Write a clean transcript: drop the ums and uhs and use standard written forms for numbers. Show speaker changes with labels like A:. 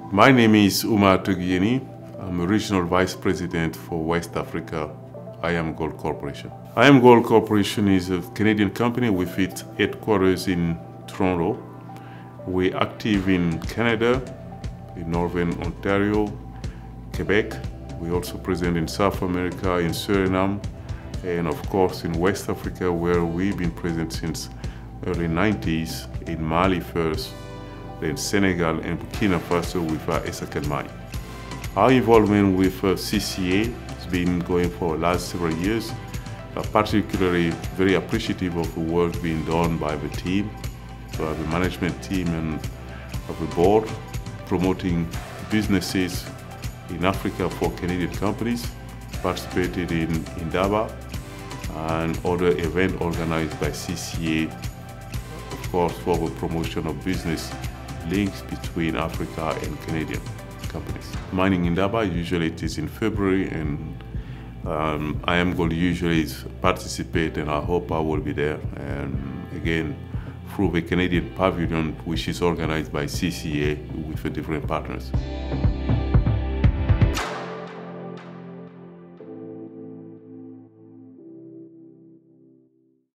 A: My name is Oumar Toguyeni. I'm a Regional Vice President for West Africa, IAMGOLD Corporation. IAMGOLD Corporation is a Canadian company with its headquarters in Toronto. We're active in Canada, in Northern Ontario, Quebec. We're also present in South America, in Suriname, and of course in West Africa, where we've been present since early 90s, in Mali first, then Senegal and Burkina Faso with our Essakane mine. Our involvement with CCA has been going for the last several years, particularly very appreciative of the work being done by the team, by the management team and of the board, promoting businesses in Africa for Canadian companies, participated in Indaba and other events organized by CCA, of course, for the promotion of business links between Africa and Canadian companies. Mining Indaba, usually it is in February, and IAMGOLD usually participate, and I hope I will be there. And again, through the Canadian pavilion, which is organized by CCA with the different partners.